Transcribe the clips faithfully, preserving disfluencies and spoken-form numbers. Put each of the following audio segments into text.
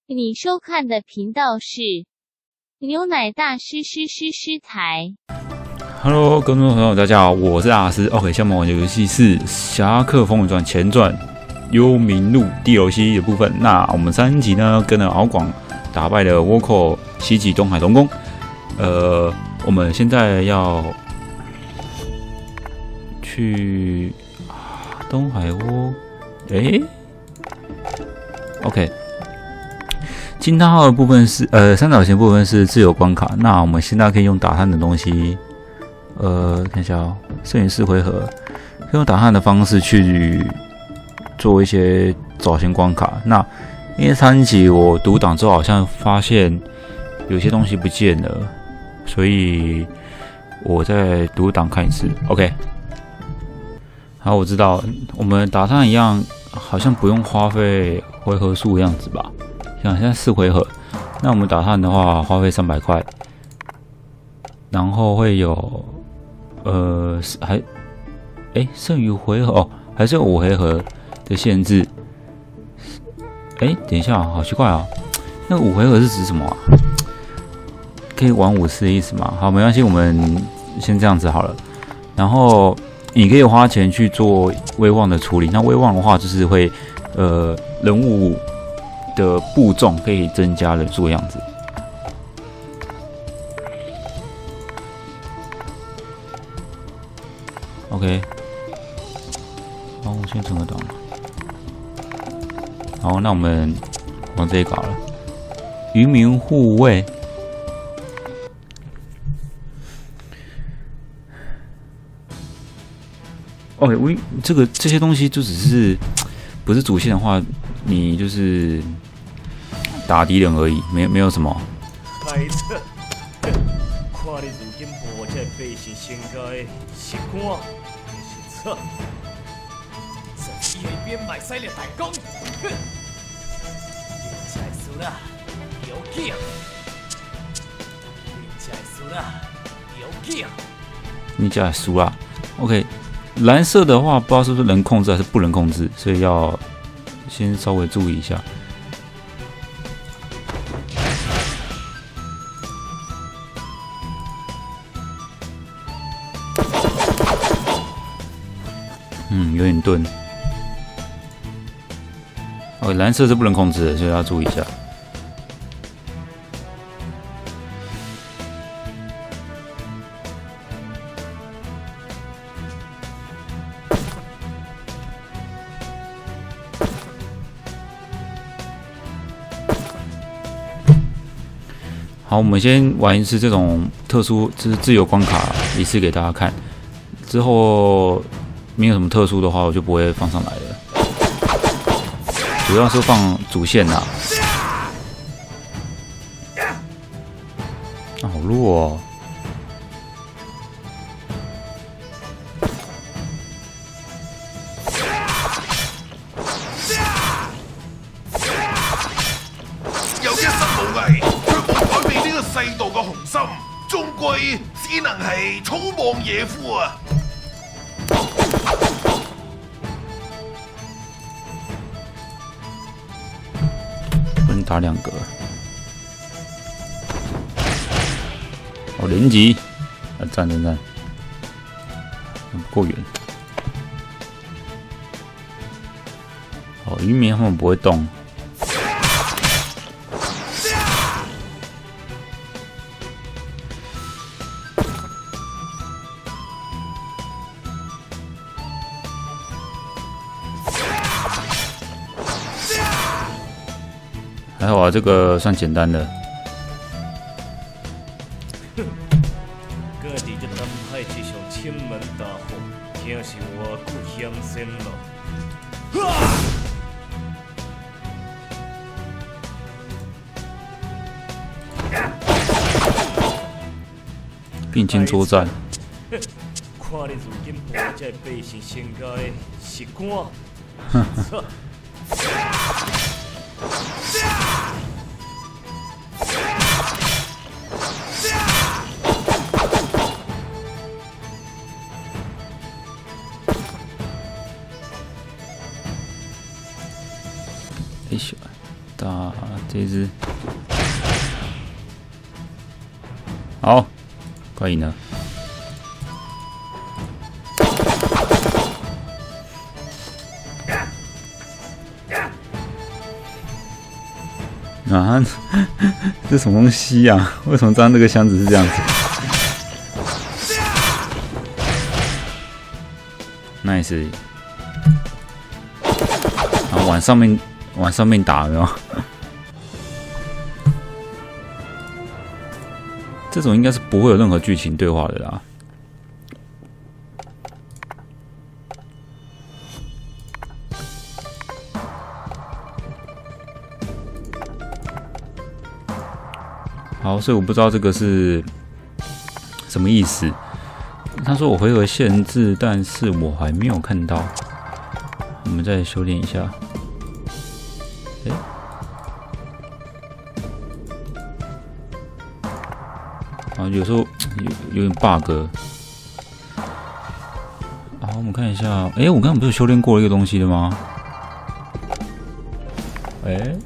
你收看的频道是牛奶大师师师师台。 Hello， 各位朋友，大家好，我是阿斯。OK， 下面玩的游戏是《侠客风云传前传：幽冥录》D L C 的部分。那我们三集呢，跟了敖广打败了倭寇，袭击东海龙宫。呃，我们现在要去东海倭，诶 OK。金汤号的部分是呃三角形部分是自由关卡，那我们现在可以用打探的东西，呃看一下哦，摄影师回合，可以用打探的方式去做一些找寻关卡。那因为三集我读档之后好像发现有些东西不见了，所以我再读档看一次。OK， 好，我知道我们打探一样，好像不用花费回合数的样子吧。像现在四回合，那我们打探的话花费三百块，然后会有呃还哎、欸、剩余回合哦，还是有五回合的限制。哎、欸，等一下，好奇怪啊、哦，那五回合是指什么啊？可以玩五次的意思吗？好，没关系，我们先这样子好了。然后你可以花钱去做威望的处理，那威望的话就是会呃人物的步众可以增加人数的样子。OK， 好，我先存个档。好，那我们往这里搞了。渔民护卫。OK， 我这个这些东西就只是不是主线的话，你就是打敌人而已，没没有什么。 孩子，看你如今无这百姓身家的实干还是错，这一边卖西的大公，哼！你才输啦，有劲！你才输啦，有劲！ 你才输啦 ，OK。蓝色的话，不知道是不是能控制还是不能控制，所以要先稍微注意一下。嗯，有点钝。哦，蓝色是不能控制的，所以要注意一下。好，我们先玩一次这种特殊，就是自由关卡，一次给大家看。之后没有什么特殊的话，我就不会放上来了。主要是放主线呐。啊，好弱哦！ 有一身武藝，卻冇改變呢個世道嘅雄心，終歸只能係草莽野夫啊！ 不能打两个，哦，连击，啊，站站站，不够远。哦，渔民他们不会动。还好啊，这个算简单的。 各地这南海之上千门大火，真是我久险险了。 并肩作战。 看你如今无这百姓身家的实干，错。 哎呦， 打这只，好，快赢了。啊，这什么东西呀、啊？为什么张这个箱子是这样子 ？Nice， 然后往上面往上面打，有没有？这种应该是不会有任何剧情对话的啦。好，所以我不知道这个是什么意思。他说我回合限制，但是我还没有看到。我们再修炼一下。哎、欸，啊，有时候有有点 bug。好，我们看一下。哎、欸，我刚刚不是修炼过一个东西的吗？哎、欸，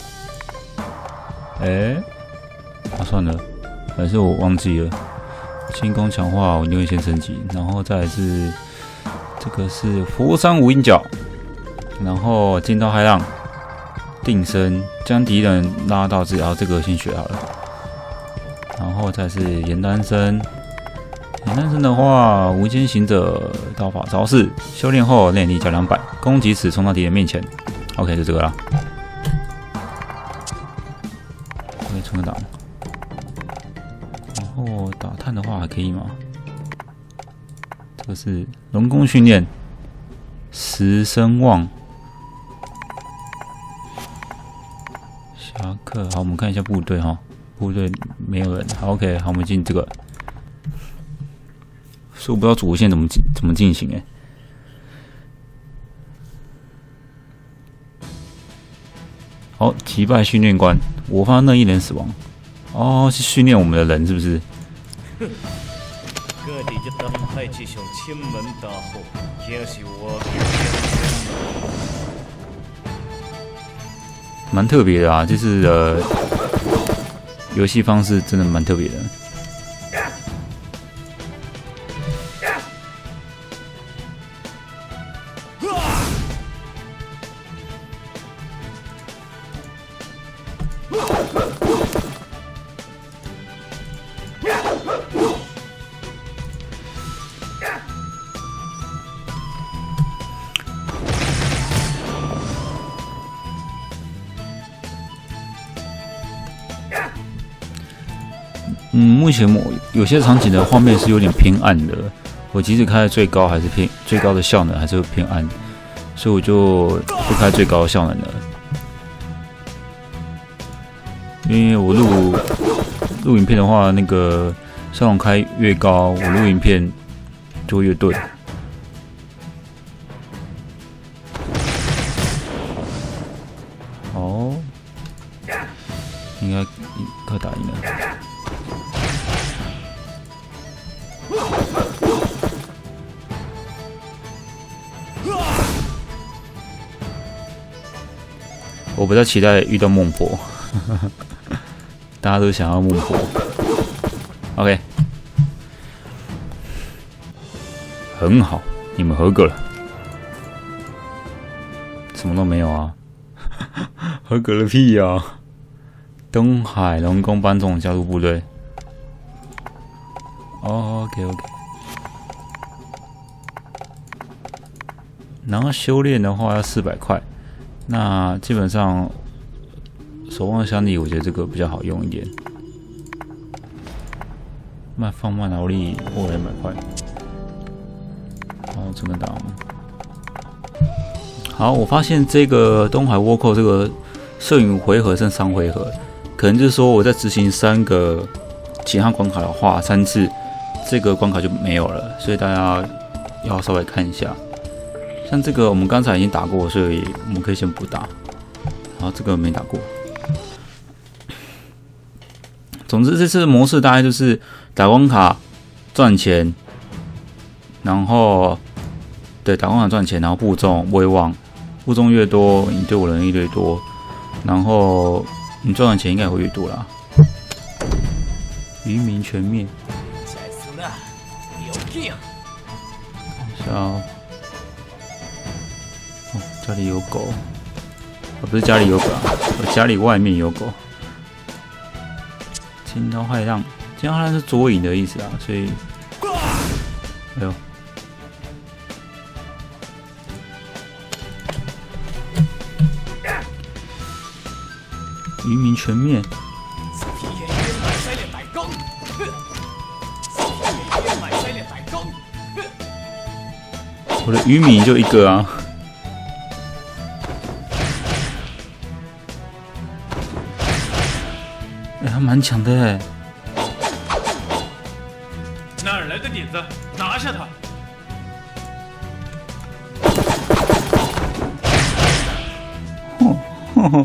哎、欸。啊，算了，还是我忘记了。轻功强化，我会先升级，然后再来是这个是佛山无影脚，然后金刀骇浪，定身，将敌人拉到自己，然后这个先学好了。然后再是岩丹身，岩丹身的话，无间行者刀法招式，修炼后内力加两百，攻击时冲到敌人面前。OK， 就这个啦。OK， 冲个档。哦，打探的话还可以吗？这个是龙宫训练，十声望，侠客。好，我们看一下部队哈，部队没有人。好 ，OK， 好，我们进这个。所以我不知道主线怎么进怎么进行哎、欸。好，击败训练官，我方那一人死亡。哦，是训练我们的人是不是？ 哼，各地一当派这上亲门大户，竟是我。 蛮特别的啊，就是呃，游戏方式真的蛮特别的。嗯，目前我有些场景的画面是有点偏暗的，我即使开在最高，还是偏最高的效能还是会偏暗，所以我就不开最高的效能了。因为我录录影片的话，那个效能开越高，我录影片就会越钝。哦，应该快打赢了。我比较期待遇到孟婆，大家都想要孟婆。OK， 很好，你们合格了。什么都没有啊，合格了屁啊！东海龙宫班总加入部队。哦 ，OK OK。然后修炼的话要四百块。那基本上，守望箱里我觉得这个比较好用一点。慢放慢劳力，握两百块。然后这个档。好，我发现这个东海倭寇这个摄影回合剩三回合，可能就是说我在执行三个其他关卡的话，三次这个关卡就没有了，所以大家要稍微看一下。像这个我们刚才已经打过，所以我们可以先不打。然后这个没打过。总之这次的模式大概就是打关卡赚钱，然后对打关卡赚钱，然后步众威望，步众越多，你对我人越多， 然后你赚的钱应该也会越多啦。渔民全灭。看一下哦。哦，家里有狗。哦，不是家里有狗啊，我家里外面有狗。金刀骇浪，金刀骇浪是捉影的意思啊，所以，哎呦。渔民全灭。我的渔民就一个啊。哎、欸，他蛮强的哎。 哪儿来的点子？拿下他！ 吼吼吼！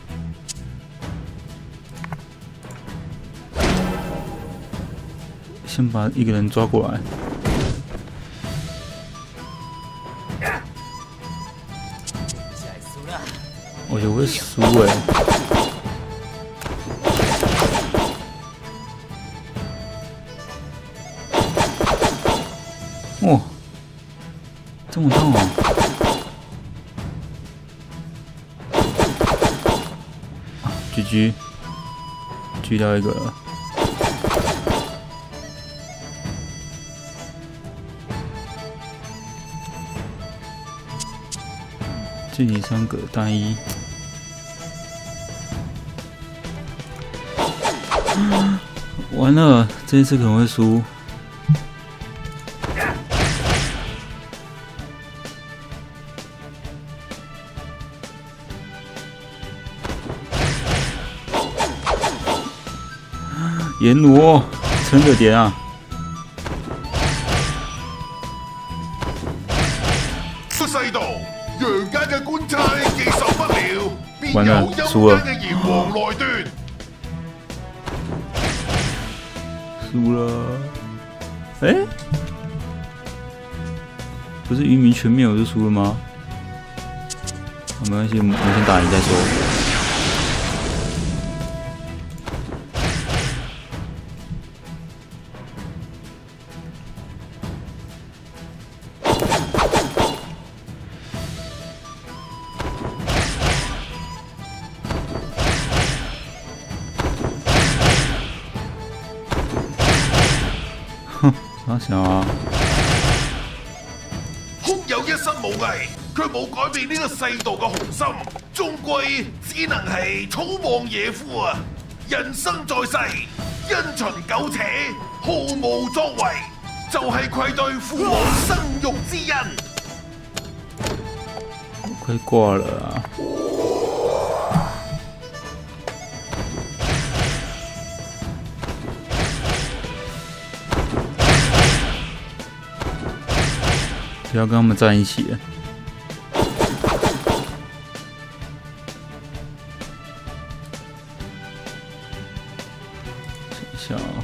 先把一个人抓过来。我就会输哎。哇，这么痛哦！啊 ，G G， 狙掉一个了。距离三个单一。完了，这一次可能会输。阎罗，撑着点啊！ 出世道，陽間嘅官差既受不了，便完了由陰輸了間嘅閻王來斷。 输了。哎、欸，不是渔民全灭我就输了吗？啊、没关系，我们先打赢再说。哼，傻小啊！ 空有一身武藝，卻冇改變呢個世道嘅雄心，終歸只能係草莽野夫啊！人生在世，因循苟且，毫無作為，就係愧對父母生育之恩。 快掛了啊！不要跟他们站一起了。想一下啊，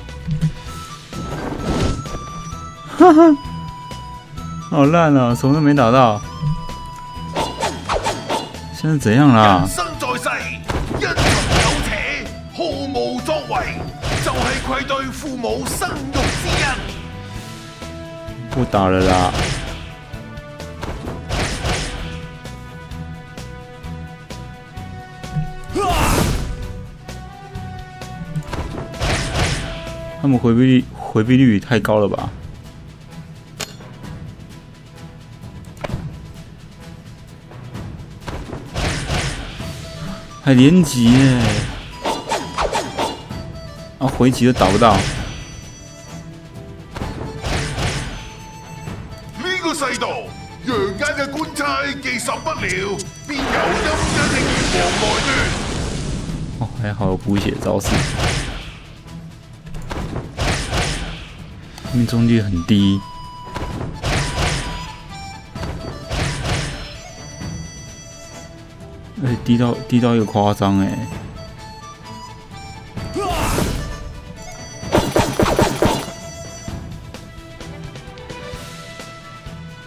哈哈，好烂啊，什么都没打到。现在怎样啦？ 人生在世，因循苟且，毫無作為，就係愧對父母生育之恩。 不打了啦。他们回避率回避率太高了吧？还连击耶！啊，回击都打不到。 呢個世道，陽間嘅官差既受不了，便由陰間嘅閻王來斷。 哦，還好有補血招式。命中率很低，而且低到低到一个夸张哎！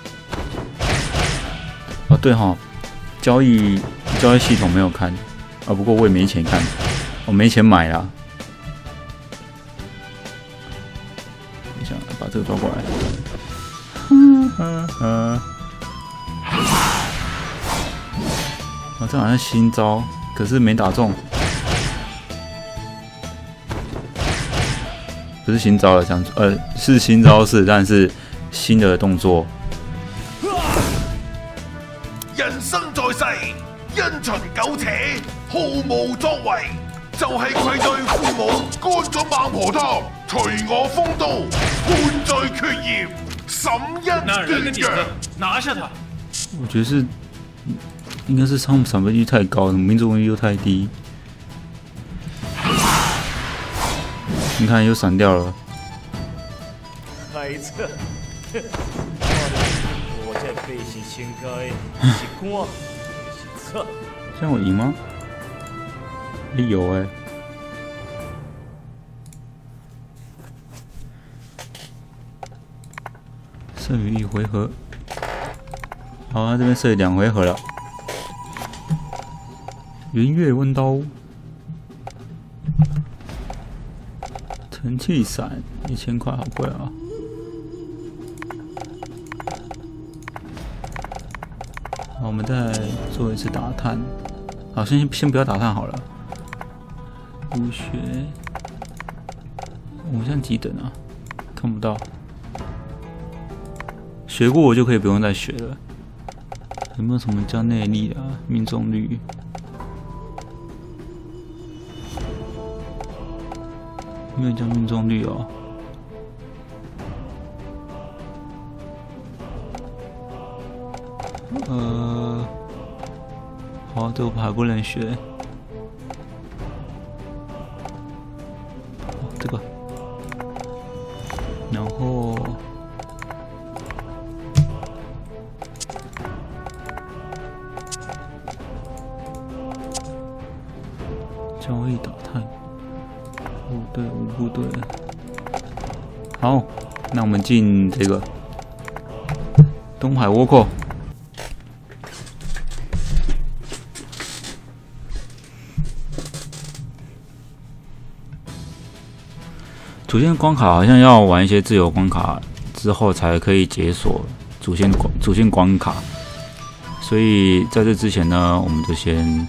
哦对哈，交易交易系统没有看，啊啊，不过我也没钱看，我没钱买啦。等一下，把这个抓过来。嗯嗯嗯。哦，这好像新招，可是没打中。不是新招了，讲呃是新招式，但是新的动作。 人生在世，因循苟且，毫無作為，就係愧對父母，乾咗孟婆湯，隨我風刀，判罪決業，審因斷陽。 拿下他！ 我觉得是，应该是他们赏分率太高，命中率又太低。你看又闪掉了。 猜测，我这背信应该是官是策。 这样我赢吗？也有哎、欸。剩余一回合。好啊，这边剩两回合了。圆月温刀。尘气伞一千块，好贵啊！好，我们再做一次打探。好，先先不要打探好了。武学，我们现在几等啊？看不到。学过我就可以不用再学了。有没有什么叫内力啊？命中率？没有叫命中率哦。呃，好，这我还不能学。这个，然后交易打探。部队五部队，好，那我们进这个东海倭寇。主线关卡好像要玩一些自由关卡之后才可以解锁主线关主线关卡，所以在这之前呢，我们就先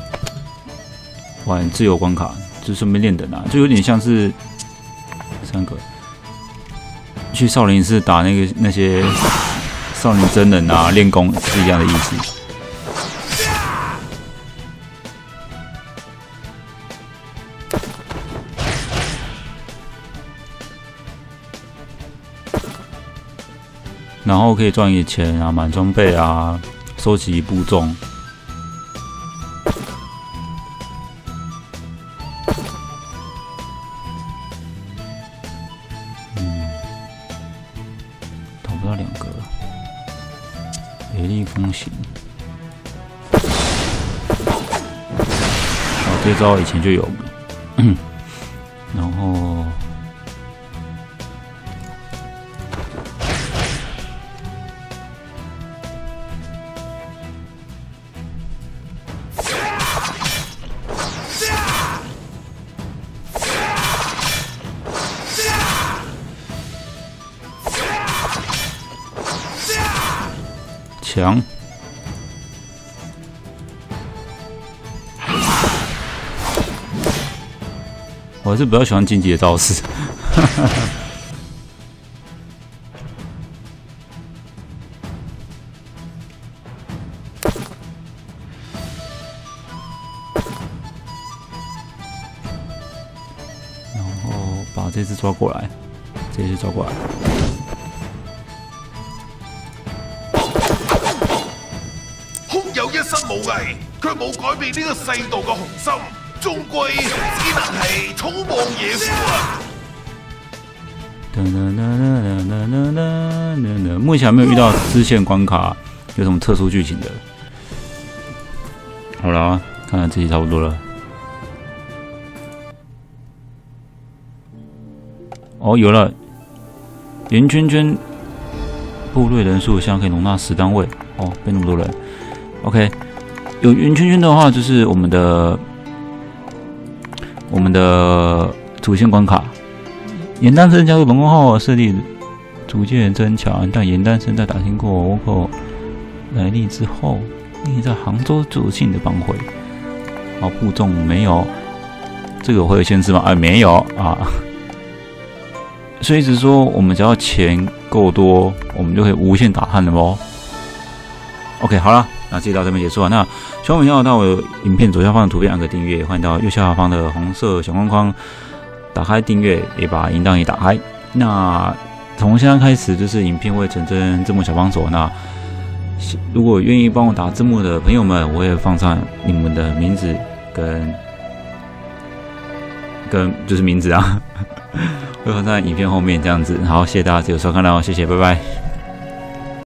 玩自由关卡。就顺便练等啊，就有点像是三个去少林寺打那个那些少林真人啊，练功是一样的意思。然后可以赚一点钱啊，买装备啊，收集部众。雷厉风行，哦，这招以前就有，然后强，我还是比较喜欢晋级的招式。然后把这只抓过来，这只抓过来。 有一身武藝，卻冇改變呢個世道嘅雄心，終歸只能係草莽野夫啊！ 目前還沒有遇到支線關卡有什麼特殊劇情的。好啦，看來這集差不多了。哦，有了，圓圈圈部隊人數現在可以容納十單位。哦，變那麼多人。OK， 有圓圈圈的話，就是我們的我们的主线关卡，盐丹参加入龙宫后势力逐渐增强，但盐丹参在打听过倭寇来历之后，立在杭州主信的帮会。好，部众没有，这个我会有限制吗？啊，没有啊。所以只说我们只要钱够多，我们就可以无限打汉了咯。OK， 好了，那这集到这边结束了。那喜欢我们频道，到我影片左下方的图片按个订阅，欢迎到右下方的红色小框框打开订阅，也把音档也打开。那从现在开始，就是影片会成真字幕小帮手。那如果愿意帮我打字幕的朋友们，我也放上你们的名字跟跟就是名字啊，会放在影片后面这样子。好，谢谢大家有收看到，谢谢，拜拜。